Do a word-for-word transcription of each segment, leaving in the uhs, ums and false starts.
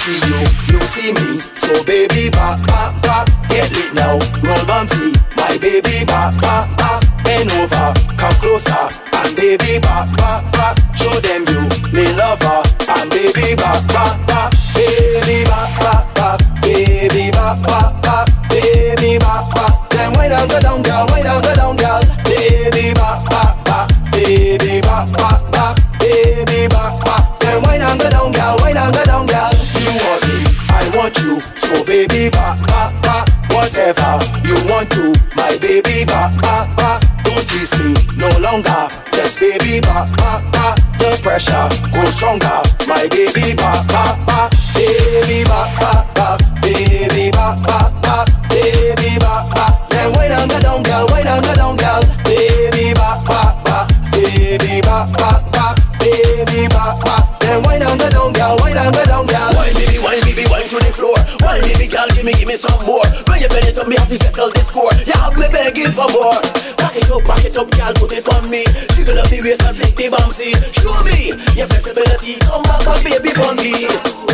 see you, you see me. So baby, back, back, back, get lit now. Roll bumpy, my baby, back, back, back. Bend over, come closer, and baby, back, back, back. Show them you, me lover, and baby, back, back, back. Baby, back, back, back. Baby, back, back, back. Baby, back, back. Then wait down, go down, girl, wait down, go down, girl. Baby, back, back, back. Baby, back, back, back. Baby, back, back. Then wait down, go down, girl, wait down, go down, girl. You want me, I want you. So baby, back, back, back. Whatever you want to, my baby, back, back, back. Don't tease me no longer. Just baby, back, back, back. The pressure goes stronger. My baby, back, back, back. Baby, back, back, back. Baby, back, back, back. Baby, back, back. Then wait down, go down, girl, wait down, go down, girl. Baby, back, back, back. Baby, back, back, back. Baby, back, back. Then wait down, go down, girl, wait down, go down, girl. Wine, baby, wine, baby, wine to the floor. Wine, baby, girl, give me, give me some more. When you bend it up, me have to settle this score. You have me begging for more. Back it up, back it up, girl, put it on me. Jiggle up the waist and flick the bouncy. Show me your flexibility. Come back, back, baby, on me.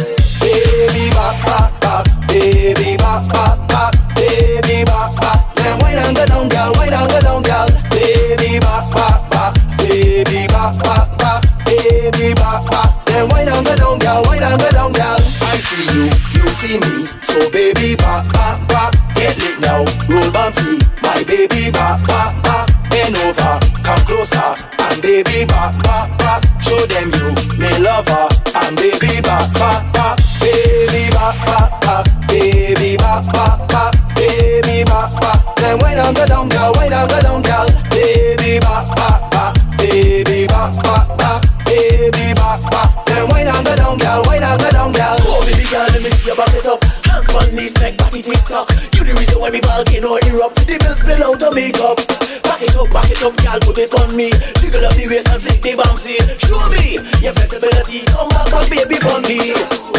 Baby, back, back, back. Baby, back, back, back. Baby, back, back. Then wait down, go down, girl, wait down, go down, girl. Baby, back, back, back. Baby, back, back, back. Baby, back, back. Then wait down, go down, girl, wait down, go down, girl. I see you, you see me. So baby, back, back, back. Get lit now, roll bumpy. My baby, back, back, back. Bend over, come closer, and baby, back, back, back. Show them you, me lover, and baby, back, back, back. Baby, back, back, back. Baby, back, back, back. Baby, back, back. Then wait down, go down, girl, wait down, go down, girl. Baby, back, back, back. Baby, back, back, back. Baby, back, back. Then wait down, go down, girl, wait down, go down, girl. Oh, baby girl, let me see you back it up. Hands on knees, neck, body tick-tock. You the reason why me volcano erupt. The bills spill out of makeup. Back it up, back it up, girl, put it on me. Jiggle up the waist and flick the bouncy. Show me your flexibility. Come back, back, baby, on me.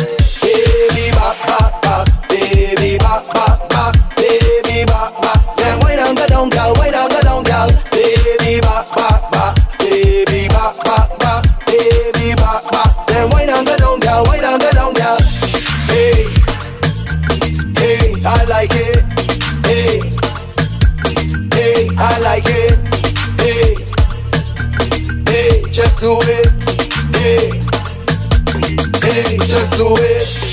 Baby, back, back, back. Baby, back, back, back. Baby, back, back. Then wait down, go down, girl, wait down, go down, girl. Baby, back, back, back. Baby, back, back, back. Baby, back, back. Then wait down, go down, girl, wait down, go down, girl. Hey, hey, I like it. Hey, hey, I like it. Hey, hey, just do it. Hey, hey, just do it.